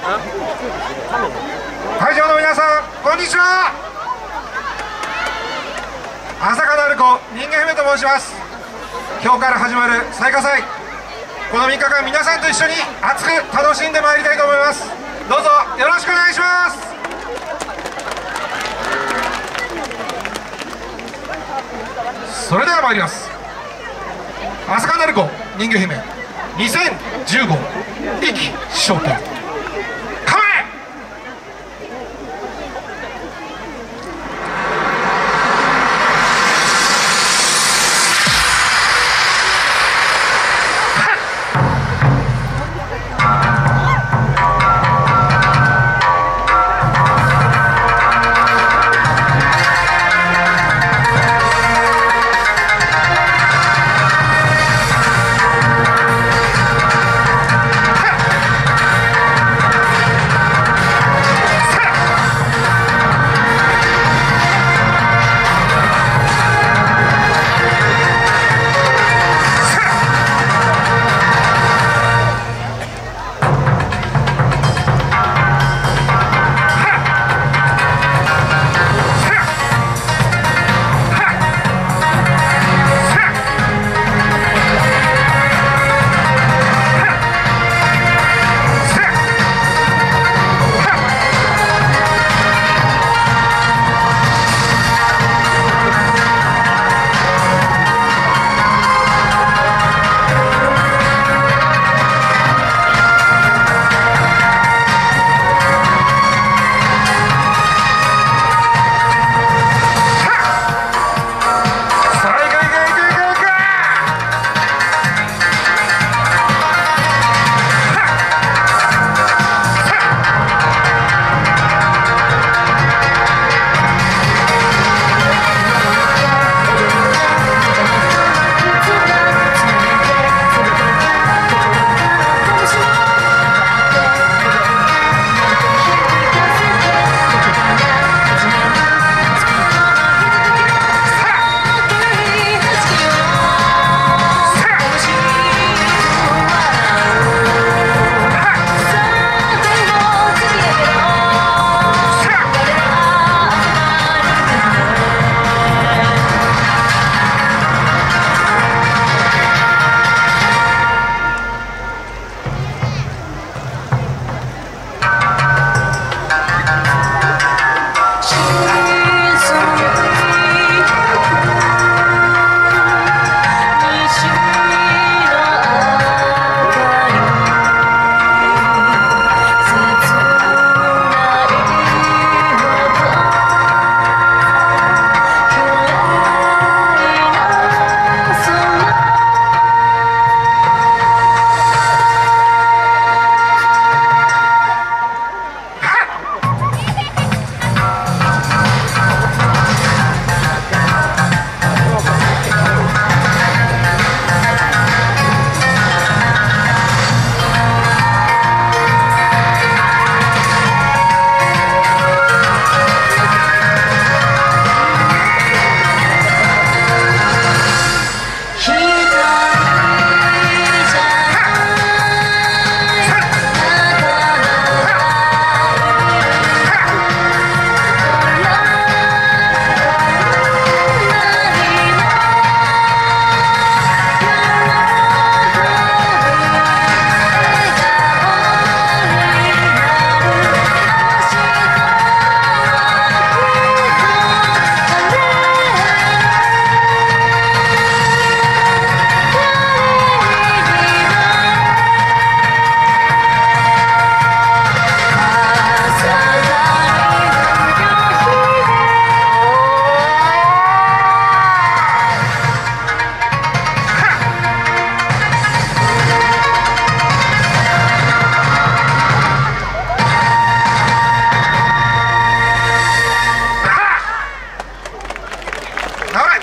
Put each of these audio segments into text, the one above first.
会場の皆さん、こんにちは。朝香成子人間姫と申します。今日から始まる彩夏祭、この3日間皆さんと一緒に熱く楽しんでまいりたいと思います。どうぞよろしくお願いします。それでは参ります。朝香成子人魚姫2015意気昇天、構え。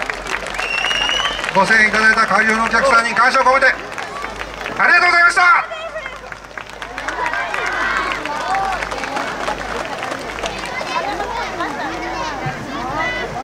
ご声援いただいた会場のお客さんに感謝を込めてありがとうございました。